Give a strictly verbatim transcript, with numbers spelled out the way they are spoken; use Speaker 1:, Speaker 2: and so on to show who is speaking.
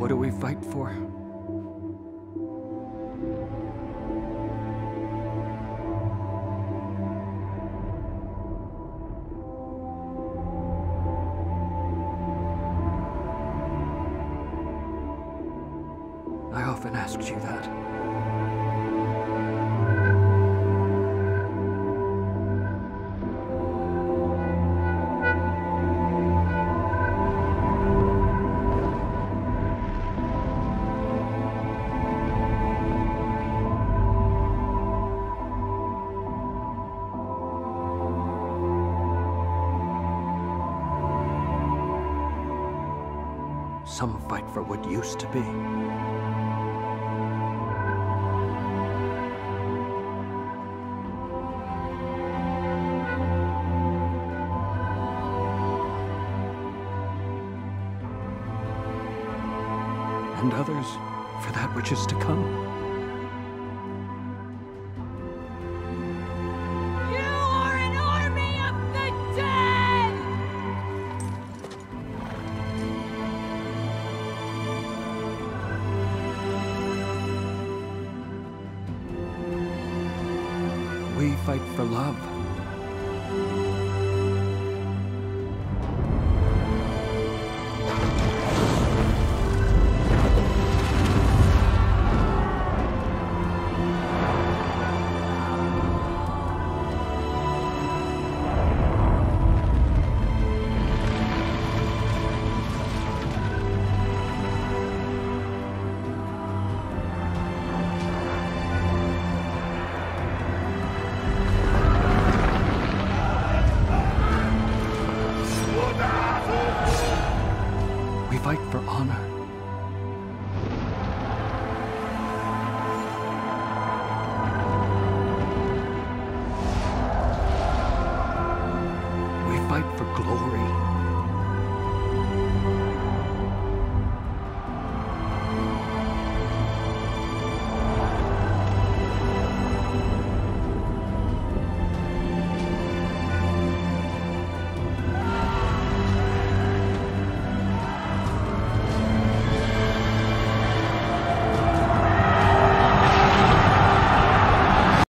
Speaker 1: What do we fight for? I often asked you that. Some fight for what used to be. And others for that which is to come.
Speaker 2: You are an army of the dead!
Speaker 1: We fight for love.